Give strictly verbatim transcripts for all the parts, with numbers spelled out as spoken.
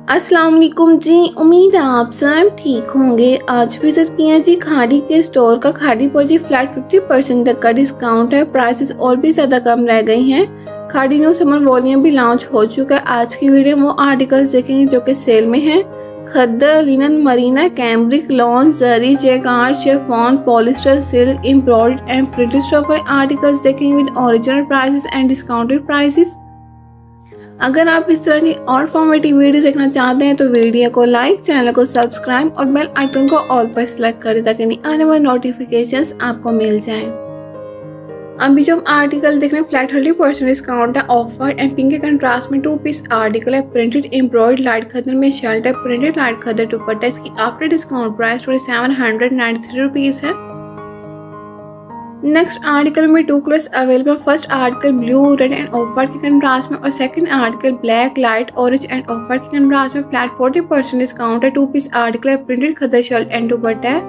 अस्सलाम वालेकुम जी। उम्मीद है आप सब ठीक होंगे। आज विजिट किया जी खाड़ी के स्टोर का। खाड़ी पर जी फ्लैट फिफ्टी परसेंट तक का डिस्काउंट है। प्राइसेस और भी ज़्यादा कम रह गई हैं। खाड़ी न्यू समर वॉल्यूम भी लॉन्च हो चुका है। आज की वीडियो में वो आर्टिकल्स देखेंगे जो कि सेल में हैं। Khaddar, linen, marina, cambric, lawn, zari, jacquard, chiffon, polyester, silk, embroidered and printed stuff articles देखेंगे with original prices and discounted prices. अगर आप इस तरह की और इन्फॉर्मेटिव वीडियो देखना चाहते हैं तो वीडियो को लाइक, चैनल को सब्सक्राइब और बेल आइकन को ऑल पर सिलेक्ट करें ताकि नहीं आने वाले नोटिफिकेशंस आपको मिल जाएं। अभी जो हम आर्टिकल देख रहे हैं फ्लैट थर्टी परसेंट डिस्काउंट है। ऑफ वाइट एंड पिंक के कंट्रास्ट में टू पीस आर्टिकल है। प्रिंटेड एम्ब्रॉयड लाइट खद्दर में शर्ट है। Printed light khaddar dupatta. इसकी after discount price twenty seven hundred ninety three rupees है। नेक्स्ट आर्टिकल में two colours available. First article blue, red and off white के contrast में और second article black, light orange and off white के contrast में flat forty percent discount है। Two piece article है। Printed khaddar shirt and dupatta है।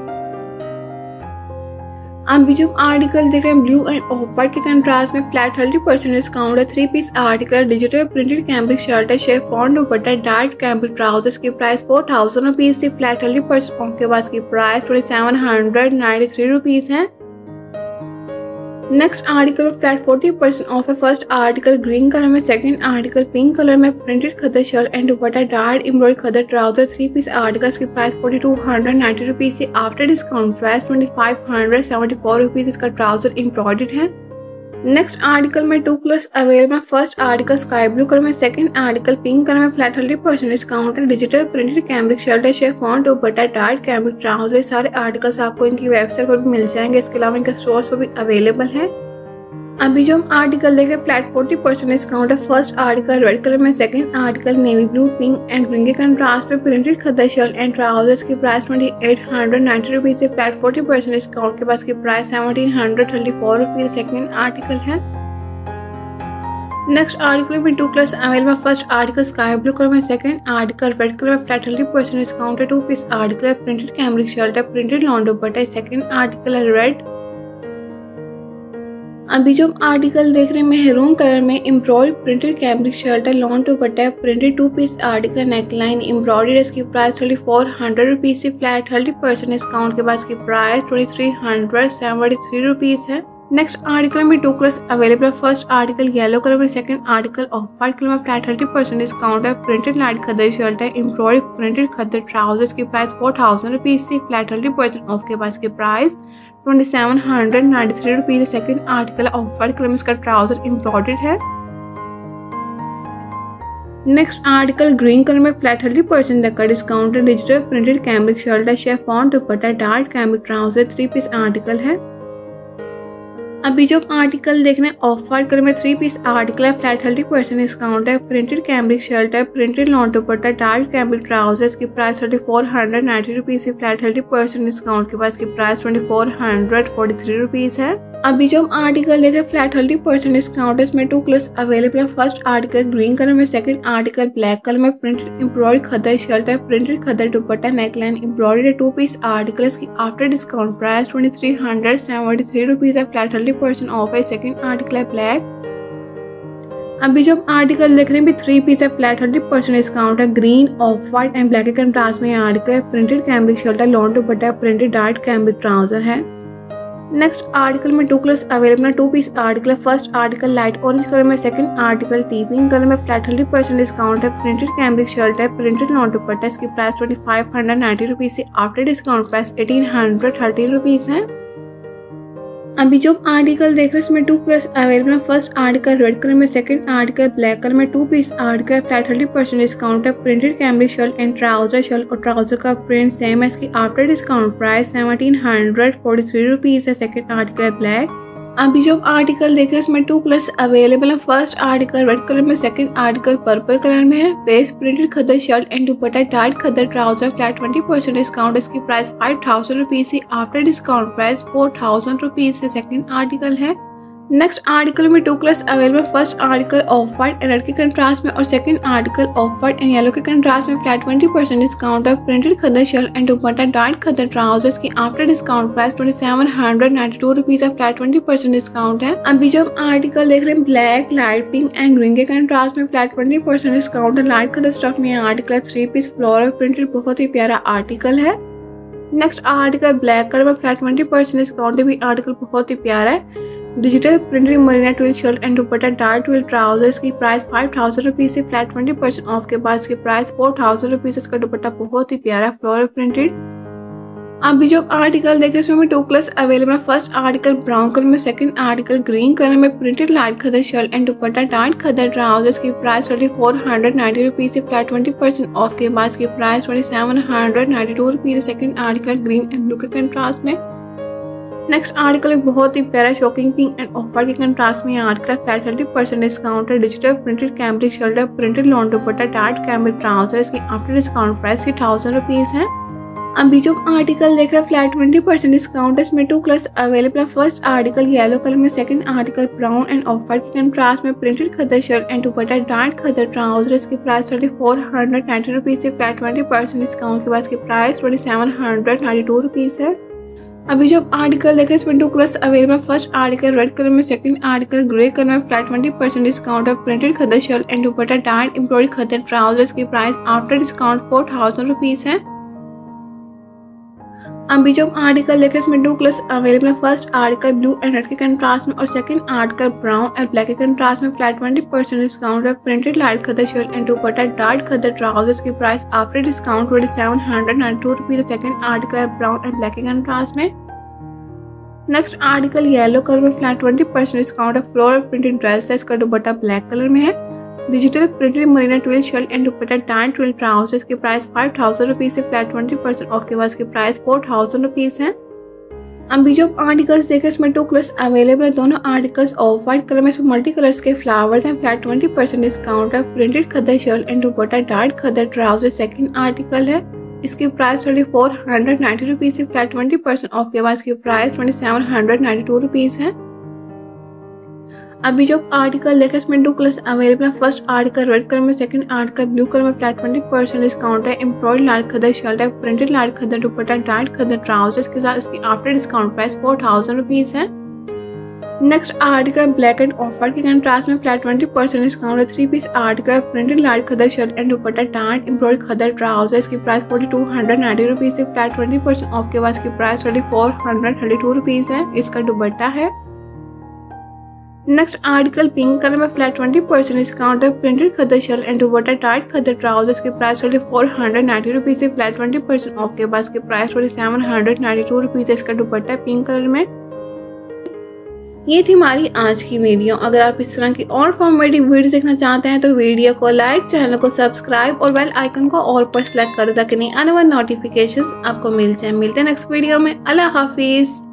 अभी जो आर्टिकल देख रहे हैं ब्लू एंड ऑफ वाइट के कंट्रास्ट में फ्लैट थर्टी परसेंट डिस्काउंट है। Three piece article digital printed cambric shirt है। Chiffon dupatta, dark cambric trousers की प्राइस फोर थाउजेंड रुपीज थी। फ्लैट थर्टी परसेंट ऑफ के बाद की price twenty seven hundred ninety three rupees है। Next article flat forty percent off है। First article green colour में, second article pink colour में, printed khaddar shirt and dupatta, dark embroidered khaddar trouser. Three piece articles की price forty two hundred ninety rupees थी। After discount price twenty five hundred seventy four rupees इसका trouser embroidered है। Next article में two colours available. First article sky blue colour में, second article pink colour में, flat thirty percent discount है। Digital printed cambric shirt है। Chiffon dupatta, dark cambric trouser. सारे articles आपको इनकी वेबसाइट पर भी मिल जाएंगे। इसके अलावा इनके स्टोर्स पर भी अवेलेबल है। अभी जो हम आर्टिकल देख रहे हैं फ्लैट फोर्टी परसेंट डिस्काउंट है। फर्स्ट आर्टिकल रेड कलर में, second article navy blue, pink and green के कंट्रास्ट में, printed khaddar shirt and trousers की price twenty eight hundred ninety rupees है। फ्लैट फोर्टी परसेंट डिस्काउंट के पास की price seventeen hundred thirty four rupees second article है। Next article में two colours available. First article sky blue colour में, second article red colour में, flat thirty percent discount है। Two piece article printed cambric shirt है। Printed lawn dupatta. Second article है red. अभी जो article देख रहे हैं मेहरून कलर में, एम्ब्रॉयड प्रिंटेड कैम्ब्रिक शर्ट है। लॉन दुपट्टा है। Printed two piece article, neckline embroidered. इसकी price thirty four hundred rupees से फ्लैट थर्टी परसेंट डिस्काउंट के बाद इसकी price twenty three hundred seventy three rupees है। नेक्स्ट आर्टिकल में two colours available. First article yellow colour में, second article off white colour में, flat thirty percent discount है। Printed light khaddar shirt है। Embroidered printed khaddar trousers की price four thousand rupees से flat thirty percent off के बाद की price twenty seven hundred ninety three rupees है। Second article off white colour में, इसका ट्राउजर एम्ब्रॉयडर्ड है। नेक्स्ट आर्टिकल ग्रीन कलर में, फ्लैट थर्टी परसेंट तक का डिस्काउंट है। डिजिटल प्रिंटेड कैम्ब्रिक शर्ट है। Chiffon dupatta, dark cambric trouser. Three piece article है। अभी जो आर्टिकल देख रहे हैं ऑफ वाइट कलर में, थ्री पीस आर्टिकल है। फ्लैट थर्टी परसेंट डिस्काउंट है। प्रिंटेड कैम्ब्रिक शर्ट है। Printed lawn dupatta, dark cambric trousers की price thirty four hundred ninety rupees है। फ्लैट थर्टी परसेंट डिस्काउंट के पास की price twenty four hundred forty three rupees है। अभी जो आर्टिकल देख रहे हैं फ्लैट थर्टी परसेंट डिस्काउंट है। इसमें टू कलर्स अवेलेबल है। फर्स्ट आर्टिकल ग्रीन कलर में, सेकंड आर्टिकल ब्लैक कलर में, प्रिंटेड एम्ब्रॉयडर्ड खद्दर शर्ट है। Printed khaddar dupatta, neckline embroidered. Two piece article की after discount price twenty three hundred seventy three rupees है। Flat thirty percent off है। Second article है black. अभी जो article देख रहे हैं भी थ्री पीस है। फ्लैट थर्टी परसेंट डिस्काउंट है। Green, off white and black के कंट्रास्ट में आर्टिकल है। प्रिंटेड कैम्ब्रिक शर्ट है। Lawn dupatta, printed dark cambric trouser है। नेक्स्ट आर्टिकल में टू कलर्स अवेलेबल है। टू पीस आर्टिकल है। First article light orange colour में, second article tea pink colour में, फ्लैट थर्टी परसेंट डिस्काउंट है। Printed cambric shirt है। Printed lawn dupatta. इसकी price twenty five hundred ninety rupees से after discount price eighteen hundred thirty rupees है। अभी जो article देख रहे हैं इसमें टू कलर्स अवेलेबल है। फर्स्ट आर्टिकल रेड कलर में, सेकंड आर्टिकल ब्लैक कलर में, two piece article flat thirty percent discount है। Printed cambric shirt and trouser. Shirt और ट्राउजर का प्रिंट सेम है। इसकी after discount price seventeen hundred forty three rupees है। Second article black. अभी जो article देख रहे हैं इसमें टू कलर्स अवेलेबल है। फर्स्ट आर्टिकल रेड कलर में, सेकंड आर्टिकल पर्पल कलर में है। Base printed khaddar shirt and dupatta, dark khaddar trouser. Flat twenty percent discount. इसकी प्राइस फाइव थाउजेंड रुपीज से after discount price four thousand rupees है। Second article है। Next article में two colours available. First article off white and red के contrast में और second article off white and yellow के contrast में flat twenty percent discount है। Printed khaddar shirt and dupatta dark khaddar trousers की after discount price twenty seven hundred ninety two rupees है। Flat twenty percent discount है। अभी जो हम आर्टिकल देख रहे हैं black, light pink and green के कंट्रास्ट में फ्लैट ट्वेंटी परसेंट डिस्काउंट है। लाइट खद्दर स्टफ में article three piece floral printed बहुत ही प्यारा आर्टिकल है। नेक्स्ट आर्टिकल ब्लैक कलर में फ्लैट ट्वेंटी परसेंट डिस्काउंट भी आर्टिकल बहुत ही प्यारा है। Digital printed marina twill shirt and dupatta dark twill trousers की प्राइस फाइव थाउजेंड रुपीज से फ्लैट ट्वेंटी परसेंट ऑफ के बाद इसकी प्राइस फोर थाउजेंड रुपीज। इसका दुपट्टा बहुत ही प्यारा फ्लोरल प्रिंटेड। अभी जो आर्टिकल देख रहे हैं इसमें टू कलर्स अवेलेबल है। फर्स्ट आर्टिकल ब्राउन कलर में, सेकंड आर्टिकल ग्रीन कलर में printed light khaddar shirt and dupatta dark khaddar trousers की price twenty four hundred ninety rupees से फ्लैट ट्वेंटी परसेंट ऑफ के बाद इसकी price twenty seven hundred ninety two rupees. Second article green and blue के contrast में। Next article एक बहुत ही प्यारा shocking pink and off white के कंट्रास्ट में article flat thirty percent discount है। डिजिटल प्रिंटेड कैम्ब्रिक शर्ट है, printed lawn dupatta dark cambric trouser, इसकी आफ्टर डिस्काउंट प्राइस की थाउजेंड रुपीज है। अभी जो आर्टिकल देख रहे हैं फ्लैट ट्वेंटी परसेंट डिस्काउंट है। इसमें टू कलर्स अवेलेबल है। फर्स्ट आर्टिकल येलो कलर में, second article brown and off white के कंट्रास्ट में printed khaddar shirt and dupatta dark khaddar trouser, इसकी price thirty four hundred ninety rupees से फ्लैट ट्वेंटी परसेंट डिस्काउंट के बाद इसकी price twenty seven hundred ninety two rupees है। अभी जो आर्टिकल देख रहे हैं इसमें two colours available. First article red colour में, सेकंड आर्टिकल ग्रे कलर में फ्लैट ट्वेंटी परसेंट डिस्काउंट है। Printed khaddar shirt and dupatta dark embroidery khaddar trousers की price after discount four thousand rupees है। अभी जो आर्टिकल देख रहे हैं इसमें टू कलर्स अवेलेबल है। First article blue and red के कंट्रास्ट में और second article brown and black के कंट्रास्ट में फ्लैट ट्वेंटी परसेंट डिस्काउंट है। Printed light khaddar shirt and dupatta dark khaddar trousers की price after discount twenty seven hundred ninety two rupees. Second article brown and black के contrast में। Next article yellow colour में flat twenty percent discount है। Floral printed dress है, इसका dupatta black colour में है। Digital printed marina twill shirt and dupatta dark twill trousers की price five thousand rupees से फ्लैट ट्वेंटी परसेंट ऑफ के बाद इसकी प्राइस फोर थाउजेंड रुपीज है। अभी जो आर्टिकल्स देखे इसमें टू कलर्स अवेलेबल है। दोनों आर्टिकल्स ऑफ वाइट कलर में, इसमें मल्टी कलर्स के फ्लावर्स हैं। फ्लैट ट्वेंटी परसेंट डिस्काउंट है। Printed khaddar shirt and dupatta dark khaddar trouser second article है, इसकी price twenty four hundred ninety rupees से फ्लैट ट्वेंटी परसेंट ऑफ के बाद इसकी price twenty seven hundred ninety two rupees है। अभी जो आर्टिकल देखा इसमें टू कलर्स अवेलेबल है। फर्स्ट आर्टिकल रेड कलर में, सेकंड आर्टिकल ब्लू कलर में फ्लैट ट्वेंटी परसेंट डिस्काउंट है। एम्ब्रॉयडर्ड लाइट खद्दर शर्ट है, printed light khaddar dupatta dark khaddar trousers के साथ इसकी after discount price four thousand rupees है। Next article black and off white के contrast में फ्लैट ट्वेंटी परसेंट डिस्काउंट है। Three piece article printed light khaddar shirt and dupatta dark embroidered khaddar trouser, इसकी price forty two hundred ninety rupees से flat twenty percent off के बाद इसकी price twenty four hundred thirty two rupees है। इसका दुपट्टा है। Next article pink colour में flat twenty percent discount है। Printed khaddar shirt and dupatta tight khaddar trousers की price twenty four hundred ninety rupees से फ्लैट ट्वेंटी परसेंट ऑफ के बाद इसकी price twenty seven hundred ninety two rupees है। इसका दुपट्टा है पिंक कलर में। ये थी हमारी आज की वीडियो। अगर आप इस तरह की और इन्फॉर्मेटिव वीडियो देखना चाहते हैं तो वीडियो को लाइक, चैनल को सब्सक्राइब और बेल आइकन को ऑल पर सेलेक्ट कर ताकि आने वाले नोटिफिकेशंस आपको मिल जाए। मिलते हैं नेक्स्ट वीडियो में। अल्लाह हाफिज।